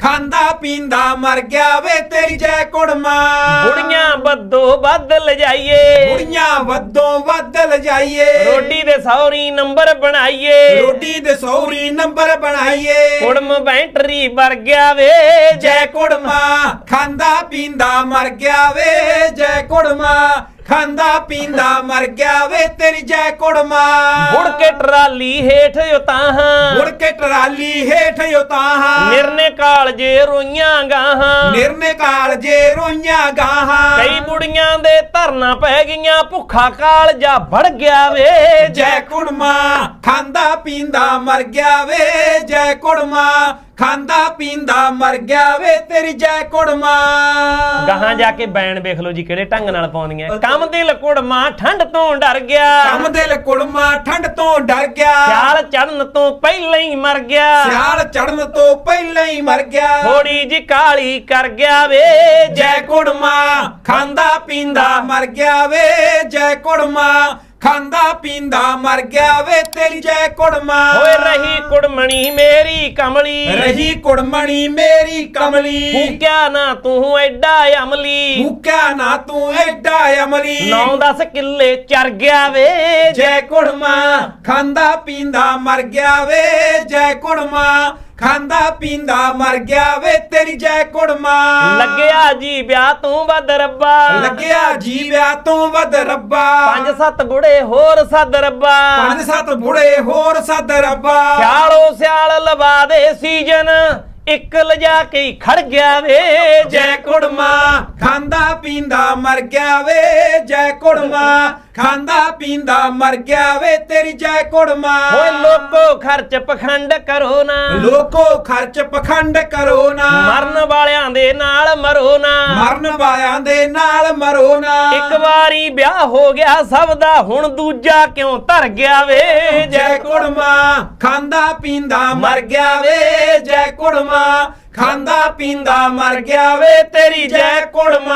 ਖਾਂਦਾ ਪੀਂਦਾ ਮਰ ਗਿਆ ਵੇ ਤੇਰੀ ਜੈ ਕੁੜਮਾ। ਬੁੜੀਆਂ ਵੱਧੋ ਵੱਧ ਲਜਾਈਏ, ਬੁੜੀਆਂ ਵੱਧੋਂ ਵੱਧ ਲਜਾਈਏ, ਰੋਟੀ ਦੇ ਸੌਰੀ ਨੰਬਰ ਬਣਾਈਏ, ਰੋਟੀ ਦੇ ਸੌਰੀ ਨੰਬਰ ਬਣਾਈਏ। ਕੁੜਮ ਬੈਂਟਰੀ ਵਰ ਗਿਆ ਵੇ ਜੈ ਕੁੜਮਾ, ਖਾਂਦਾ ਪੀਂਦਾ ਮਰ ਗਿਆ ਵੇ ਜੈ ਕੁੜਮਾ, ਖਾਂਦਾ ਪੀਂਦਾ ਮਰ ਗਿਆ ਵੇ ਤੇਰੀ ਜੈ ਕੁੜਮਾ। ਮੁੜ ਕੇ ਟਰਾਲੀ ਹੇਠ ਉਤਾਹਾਂ, ਮੁੜ ਕੇ ਟਰਾਲੀ ਹੇਠ ਉਤਾਹਾਂ, ਨਿਰਨੇ ਕਾਲਜੇ ਰੋਈਆਂ ਗਾਹਾਂ, ਨਿਰਨੇ ਕਾਲਜੇ ਰੋਈਆਂ ਗਾਹਾਂ। ਕਈ ਬੁੜੀਆਂ ਦੇ ਧਰਨਾ ਪੈ ਗਈਆਂ, ਭੁੱਖਾ ਕਾਲਜਾ ਵੜ ਗਿਆ ਵੇ ਜੈ ਕੁੜਮਾ, ਖਾਂਦਾ ਪੀਂਦਾ ਮਰ ਗਿਆ ਵੇ ਜੈ ਕੁੜਮਾ, ਖਾਂਦਾ ਪੀਂਦਾ ਮਰ ਗਿਆ ਵੇ ਤੇਰੀ ਜੈ ਕੁੜਮਾ। ਗਾਹਾਂ ਜਾ ਕੇ ਬੈਣ ਵੇਖ ਲਓ ਜੀ ਕਿਹੜੇ ਢੰਗ ਨਾਲ ਪਾਉਂਦੀਆਂ। ਕੰਮ ਦਿਲ ਕੁੜਮਾ ਠੰਡ ਤੋਂ ਡਰ ਗਿਆ, ਕੰਮ ਦਿਲ ਕੁੜਮਾ ਠੰਡ ਤੋਂ ਡਰ ਗਿਆ, ਸਿਆਲ ਚੜਨ ਤੋਂ ਪਹਿਲਾਂ ਹੀ ਮਰ ਗਿਆ, ਸਿਆਲ ਚੜਨ ਤੋਂ ਪਹਿਲਾਂ ਹੀ ਮਰ ਗਿਆ। ਥੋੜੀ ਜੀ ਕਾਲੀ ਕਰ ਗਿਆ ਵੇ ਜੈ ਕੁੜਮਾ, ਖਾਂਦਾ ਪੀਂਦਾ ਮਰ ਗਿਆ ਵੇ ਜੈ ਕੁੜਮਾ, ਖਾਂਦਾ ਪੀਂਦਾ ਮਰ ਗਿਆ ਵੇ ਤੇਰੀ ਜੈ ਕੁੜਮਾ। ਓਏ ਰਹੀ ਕੁੜਮਣੀ ਮੇਰੀ ਕਮਲੀ, ਰਹੀ ਕੁੜਮਣੀ ਮੇਰੀ ਕਮਲੀ, ਫੂਕਿਆ ਨਾ ਤੂੰ ਐਡਾ ਅਮਲੀ, ਫੂਕਿਆ ਨਾ ਤੂੰ ਐਡਾ ਅਮਲੀ। 9-10 ਕਿੱਲੇ ਚਰ ਗਿਆ ਵੇ ਜੈ ਕੁੜਮਾ, ਖਾਂਦਾ ਪੀਂਦਾ ਮਰ ਗਿਆ ਵੇ ਜੈ ਕੁੜਮਾ, ਖਾਂਦਾ ਪੀਂਦਾ ਮਰ ਗਿਆ ਵੇ ਤੇਰੀ ਜੈ ਕੁੜਮਾ। ਲੱਗਿਆ ਜੀ ਵਿਆਹ ਤੋਂ ਵੱਧ ਰੱਬਾ, ਲੱਗਿਆ ਜੀ ਵਿਆਹ ਤੋਂ ਵੱਧ ਰੱਬਾ, 5-7 ਬੁੜੇ ਹੋਰ ਸੱਦ ਰੱਬਾ, 5-7 ਬੁੜੇ ਹੋਰ ਸੱਦ ਰੱਬਾ। ਸਿਆਲੋ ਸਿਆਲ ਲਵਾ ਦੇ ਸੀਜਨ, ਇੱਕ ਲਿਜਾ ਕੇ ਖੜ ਗਿਆ ਵੇ ਜੈ ਕੁੜਮਾ, ਖਾਂਦਾ ਪੀਂਦਾ ਮਰ ਗਿਆ ਵੇ ਜੈ ਕੁੜਮਾ, ਖਾਂਦਾ ਪੀਂਦਾ ਮਰ ਗਿਆ ਵੇ ਤੇਰੀ ਜੈ ਕੁੜਮਾ। ਓਏ ਲੋਕੋ ਖਰਚ ਪਖੰਡ ਕਰੋ ਨਾ, ਲੋਕੋ ਖਰਚ ਪਖੰਡ ਕਰੋ ਨਾ, ਮਰਨ ਵਾਲਿਆਂ ਦੇ ਨਾਲ ਮਰੋ ਨਾ, ਮਰਨ ਵਾਲਿਆਂ ਦੇ ਨਾਲ ਮਰੋ ਨਾ। ਇੱਕ ਵਾਰੀ ਵਿਆਹ ਹੋ ਗਿਆ ਸਭ ਦਾ, ਹੁਣ ਦੂਜਾ ਕਿਉਂ ਧਰ ਗਿਆ ਵੇ ਜੈ ਕੁੜਮਾ, ਖਾਂਦਾ ਪੀਂਦਾ ਮਰ ਗਿਆ ਵੇ ਜੈ ਕੁੜਮਾ, ਖਾਂਦਾ ਪੀਂਦਾ ਮਰ ਗਿਆ ਵੇ ਤੇਰੀ ਜੈ ਕੁੜਮਾ।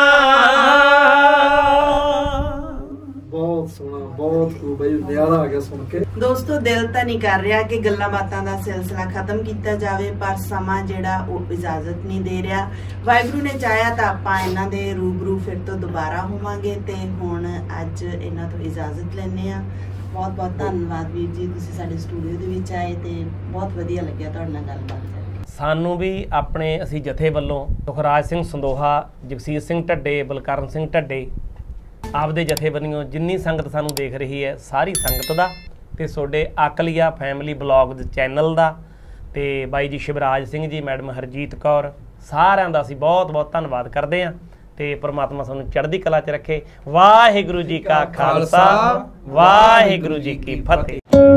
ਬਹੁਤ ਸੋਹਣਾ, ਬਹੁਤ ਖੂਬ ਬਈ, ਨਿਆਰਾ ਆ ਗਿਆ ਸੁਣ ਕੇ। ਦੋਸਤੋ ਦਿਲ ਤਾਂ ਨਹੀਂ ਕਰ ਰਿਹਾ ਕਿ ਗੱਲਾਂ ਬਾਤਾਂ ਦਾ ਸਿਲਸਿਲਾ ਖਤਮ ਕੀਤਾ ਜਾਵੇ, ਪਰ ਸਮਾਂ ਜਿਹੜਾ ਉਹ ਇਜਾਜ਼ਤ ਨਹੀਂ ਦੇ ਰਿਹਾ। ਵਾਹਿਗੁਰੂ ਨੇ ਚਾਹਿਆ ਤਾਂ ਆਪਾਂ ਇਹਨਾਂ ਦੇ ਰੂਬਰੂ ਫਿਰ ਤੋਂ ਦੁਬਾਰਾ ਹੋਵਾਂਗੇ, ਤੇ ਹੁਣ ਅੱਜ ਇਹਨਾਂ ਤੋਂ ਇਜਾਜ਼ਤ ਲੈਣੇ ਆ। ਬਹੁਤ ਬਹੁਤ ਧੰਨਵਾਦ ਵੀਰ ਜੀ, ਤੁਸੀਂ ਸਾਡੇ ਸਟੂਡੀਓ ਦੇ ਵਿੱਚ ਆਏ ਤੇ ਬਹੁਤ ਵਧੀਆ ਲੱਗਿਆ ਤੁਹਾਡੇ ਨਾਲ ਗੱਲਬਾਤ ਕਰਕੇ। ਸਾਨੂੰ ਵੀ ਆਪਣੇ ਅਸੀਂ ਜਥੇ ਵੱਲੋਂ ਸੁਖਰਾਜ ਸਿੰਘ ਸੰਦੋਹਾ, ਜਗਸੀਰ ਸਿੰਘ ਢੱਡੇ, ਬਲਕਰਨ ਸਿੰਘ ਢੱਡੇ ਆਪਦੇ ਜਥੇ ਵੱਲੋਂ ਜਿੰਨੀ ਸੰਗਤ ਸਾਨੂੰ ਦੇਖ ਰਹੀ ਹੈ ਸਾਰੀ ਸੰਗਤ ਦਾ, ਤੇ ਤੁਹਾਡੇ ਅਕਲੀਆ ਫੈਮਿਲੀ ਬਲੌਗ ਚੈਨਲ ਦਾ, ਤੇ ਬਾਈ ਜੀ ਸ਼ਿਵਰਾਜ ਸਿੰਘ ਜੀ, ਮੈਡਮ ਹਰਜੀਤ ਕੌਰ, ਸਾਰਿਆਂ ਦਾ ਅਸੀਂ ਬਹੁਤ ਬਹੁਤ ਧੰਨਵਾਦ ਕਰਦੇ ਹਾਂ। ਤੇ ਪ੍ਰਮਾਤਮਾ ਸਾਨੂੰ ਚੜ੍ਹਦੀ ਕਲਾ 'ਚ ਰੱਖੇ। ਵਾਹਿਗੁਰੂ ਜੀ ਕਾ ਖਾਲਸਾ, ਵਾਹਿਗੁਰੂ ਜੀ ਕੀ ਫਤਿਹ।